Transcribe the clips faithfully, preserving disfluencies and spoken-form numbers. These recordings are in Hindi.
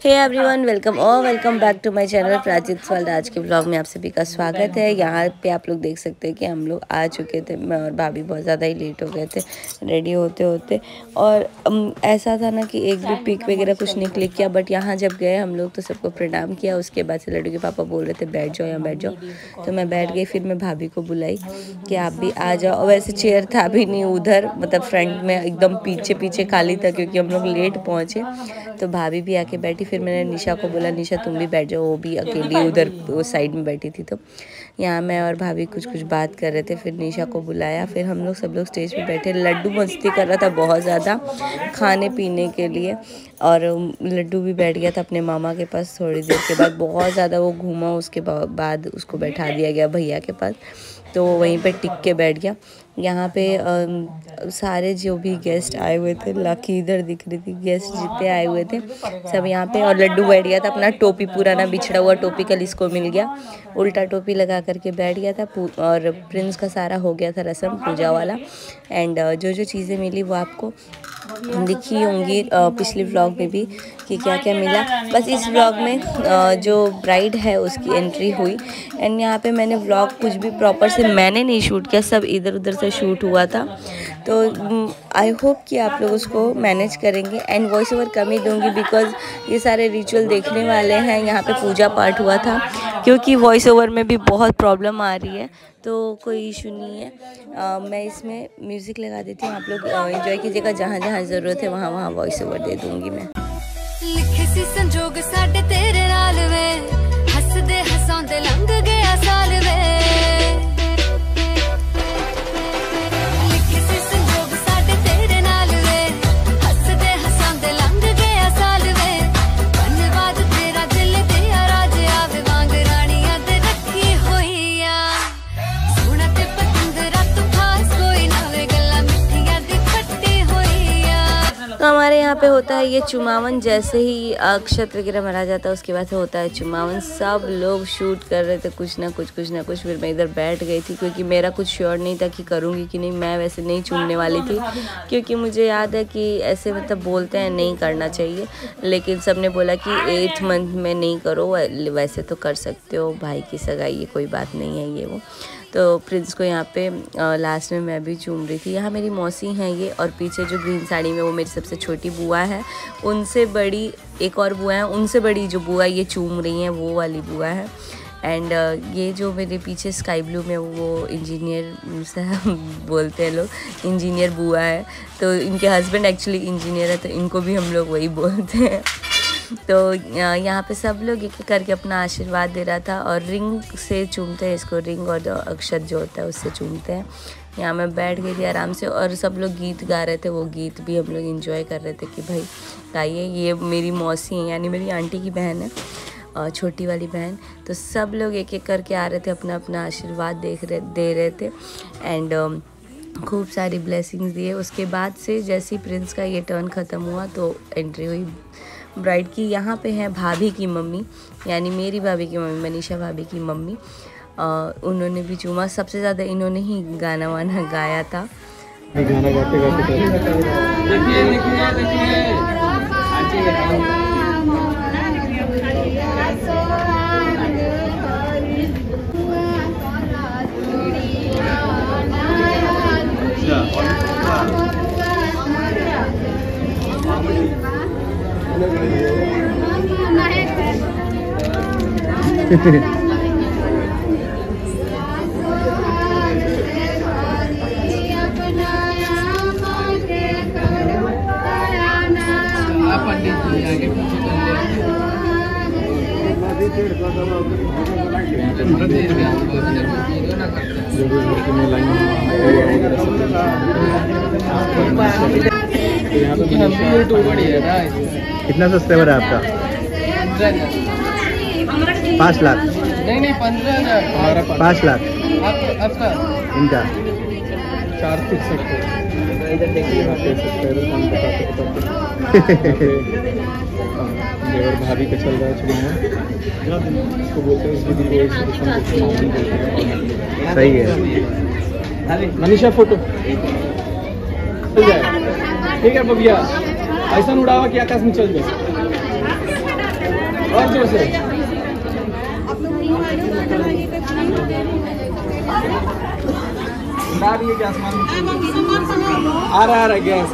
हे एवरीवन, वेलकम और welcome back to my channel Prachit world. आज के ब्लॉग में आप सभी का स्वागत है। यहाँ पे आप लोग देख सकते हैं कि हम लोग आ चुके थे। मैं और भाभी बहुत ज़्यादा ही लेट हो गए थे रेडी होते होते। और um, ऐसा था ना कि एक भी पिक वगैरह कुछ नहीं क्लिक किया, बट यहाँ जब गए हम लोग तो सबको प्रणाम किया। उसके बाद से लड्डू के पापा बोल रहे थे बैठ जाओ यहाँ बैठ जाओ, तो मैं बैठ गई। फिर मैं भाभी को बुलाई कि आप भी आ जाओ। और वैसे चेयर था भी नहीं उधर, मतलब फ्रंट में एकदम पीछे पीछे खाली था क्योंकि हम लोग लेट पहुँचे। तो भाभी भी आके बैठी। फिर मैंने निशा को बोला निशा तुम भी बैठ जाओ, वो भी अकेली उधर वो साइड में बैठी थी। तो यहाँ मैं और भाभी कुछ कुछ बात कर रहे थे। फिर निशा को बुलाया, फिर हम लोग सब लोग स्टेज पे बैठे। लड्डू मस्ती कर रहा था बहुत ज़्यादा खाने पीने के लिए, और लड्डू भी बैठ गया था अपने मामा के पास। थोड़ी देर के बाद बहुत ज़्यादा वो घूमा, उसके बाद उसको बैठा दिया गया भैया के पास, तो वो वहीं पे टिक के बैठ गया। यहाँ पे आ, सारे जो भी गेस्ट आए हुए थे, लकी इधर दिख रही थी, गेस्ट जितने आए हुए थे सब यहाँ पे। और लड्डू बैठ गया था अपना टोपी, पुराना बिछड़ा हुआ टोपी कल इसको मिल गया, उल्टा टोपी लगा करके बैठ गया था। और प्रिंस का सारा हो गया था रस्म पूजा वाला। एंड जो जो चीज़ें मिली वो आपको दिखी होंगी पिछले व्लॉग में भी कि क्या क्या मिला। बस इस व्लॉग में जो ब्राइड है उसकी एंट्री हुई। एंड यहाँ पे मैंने व्लॉग कुछ भी प्रॉपर से मैंने नहीं शूट किया, सब इधर उधर से शूट हुआ था। तो आई होप कि आप लोग उसको मैनेज करेंगे। एंड वॉइस ओवर कम ही दूँगी बिकॉज ये सारे रिचुअल देखने वाले हैं। यहाँ पे पूजा पाठ हुआ था, क्योंकि वॉइस ओवर में भी बहुत प्रॉब्लम आ रही है, तो कोई इशू नहीं है। आ, मैं इसमें म्यूज़िक लगा देती हूँ, आप लोग एंजॉय कीजिएगा। जहाँ जहाँ ज़रूरत है वहाँ वहाँ वॉइस ओवर दे दूँगी मैं। लिखे सी संजोग साडे तेरे नाल वे, हसदे हसांदे लंघ गया साल वे। लिखे सी संजोग साडे तेरे नाल वे, हसदे हसांदे लंघ गया साल वे। धन्यवाद तेरा दिल तेरा राज आवे वांग रानियां दे रखी होई आ। सोना ते पतंदरा तू खास कोई ना वे, गल्ला मिठियां दी पट्टी होई आ। तो हमारे यहाँ पे होता है ये चुमावन। जैसे ही अक्षत वगैरह मरा जाता है उसके बाद से होता है चुमावन। सब लोग शूट कर रहे थे कुछ ना कुछ कुछ ना कुछ। फिर मैं इधर बैठ गई थी क्योंकि मेरा कुछ श्योर नहीं था कि करूँगी कि नहीं। मैं वैसे नहीं चूमने वाली थी क्योंकि मुझे याद है कि ऐसे मतलब बोलते हैं नहीं करना चाहिए, लेकिन सब ने बोला कि एट्थ मंथ में नहीं करो, वैसे तो कर सकते हो, भाई की सगाई है, कोई बात नहीं है ये वो। तो प्रिंस को यहाँ पे लास्ट में मैं भी चूम रही थी। यहाँ मेरी मौसी हैं ये, और पीछे जो ग्रीन साड़ी में वो मेरी सबसे छोटी बुआ है। उनसे बड़ी एक और बुआ है, उनसे बड़ी जो बुआ ये चूम रही हैं वो वाली बुआ है। एंड ये जो मेरे पीछे स्काई ब्लू में वो इंजीनियर से बोलते हैं लोग, इंजीनियर बुआ है। तो इनके हस्बैंड एक्चुअली इंजीनियर है, तो इनको भी हम लोग वही बोलते हैं। तो यहाँ पे सब लोग एक एक करके अपना आशीर्वाद दे रहा था, और रिंग से चूमते हैं इसको, रिंग और जो अक्षत जो होता है उससे चूमते हैं। यहाँ मैं बैठ गई थी आराम से, और सब लोग गीत गा रहे थे, वो गीत भी हम लोग एंजॉय कर रहे थे कि भाई गाइए। ये मेरी मौसी है, यानी मेरी आंटी की बहन है, छोटी वाली बहन। तो सब लोग एक एक करके आ रहे थे, अपना अपना आशीर्वाद देख रहे दे रहे थे। एंड खूब सारी ब्लेसिंग्स दिए। उसके बाद से जैसे ही प्रिंस का ये टर्न ख़त्म हुआ तो एंट्री हुई ब्राइड की। यहाँ पे है भाभी की मम्मी, यानी मेरी भाभी की मम्मी, मनीषा भाभी की मम्मी। आ, उन्होंने भी चूमा। सबसे ज़्यादा इन्होंने ही गाना वाना गाया था। गाना गाते गाते कितना सब्सक्राइबर है आपका? पाँच लाख नहीं नहीं पंद्रह हजार हमारा पाँच लाख आपका इनका चार फिक्स सकते इधर देखिए देवर भाभी का चल रहा है चुनाव, उसको बोलते हैं उसकी भी सही है। मनीषा फोटो ठीक है बबिया, ऐसा उड़ावा कि आकाश में चल जाए। और जोर से आ रही है क्या आसमान में? आ रहा आ रहा गैस।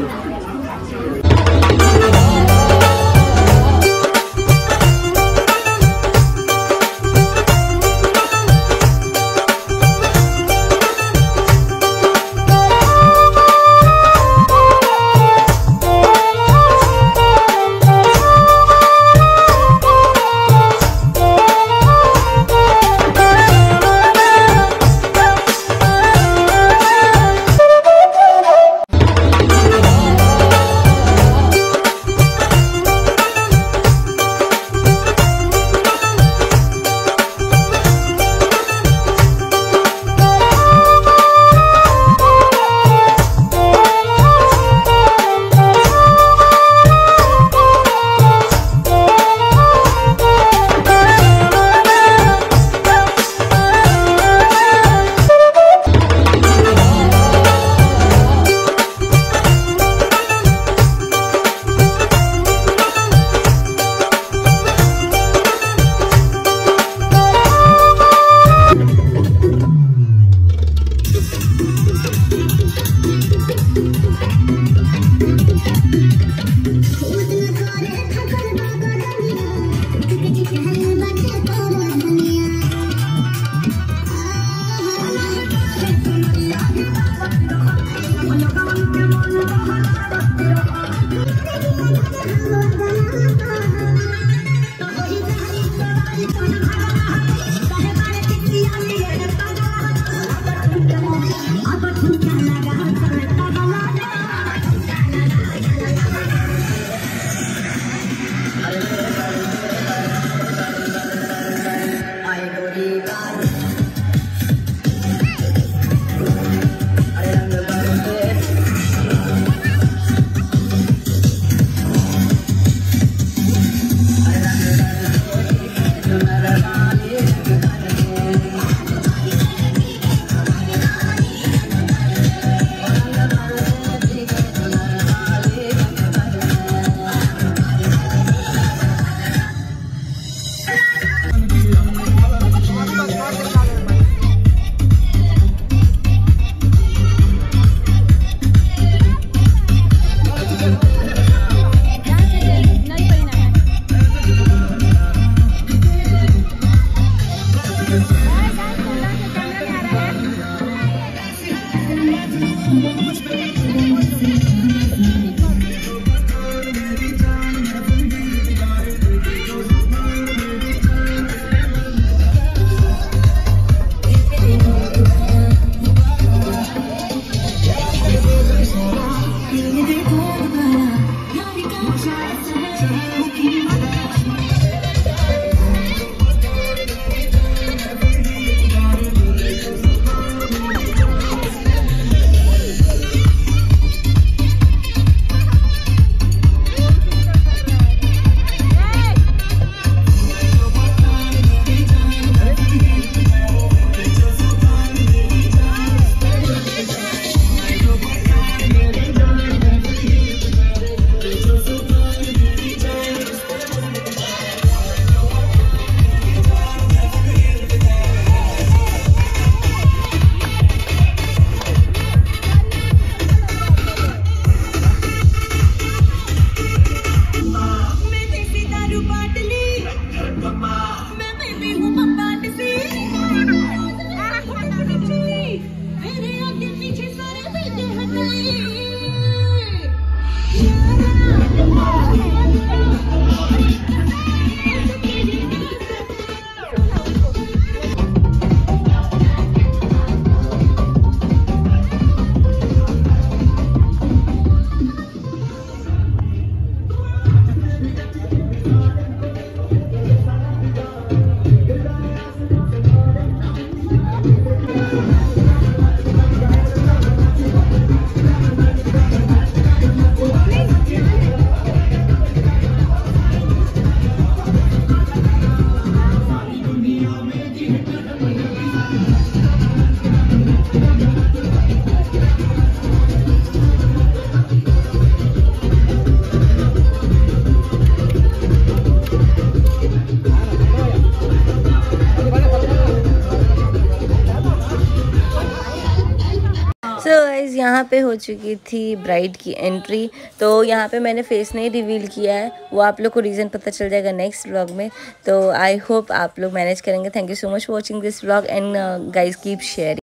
सो गाइस यहाँ पे हो चुकी थी ब्राइड की एंट्री। तो यहाँ पे मैंने फेस नहीं रिवील किया है, वो आप लोग को रीज़न पता चल जाएगा नेक्स्ट व्लॉग में। तो आई होप आप लोग मैनेज करेंगे। Thank you so much for watching this vlog and guys keep sharing.